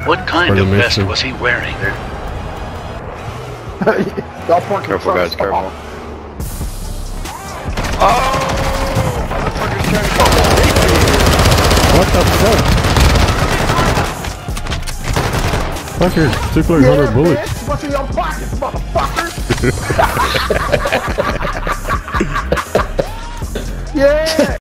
What kind of vest was he wearing? Y'all parking Careful, guys, careful. Oh! Motherfucker's trying to go. What the fuck? Fucker, took like 100 bullets. Bitch, what's in your pockets, motherfucker? Yeah.